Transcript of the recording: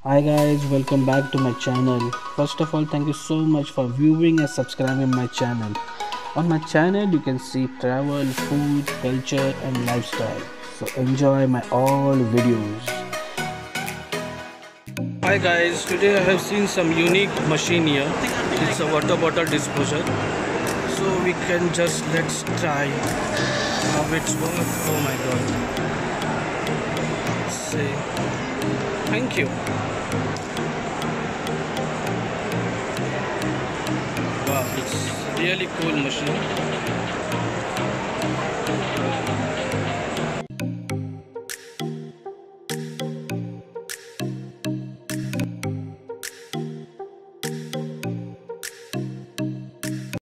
Hi guys, welcome back to my channel. First of all, thank you so much for viewing and subscribing my channel. On my channel you can see travel, food, culture and lifestyle. So enjoy my all videos. Hi guys, today I have seen some unique machine here. It's a water bottle disposer. So we can just let's try how it's work. Oh my god. Say thank you. Wow, it's really cool machine.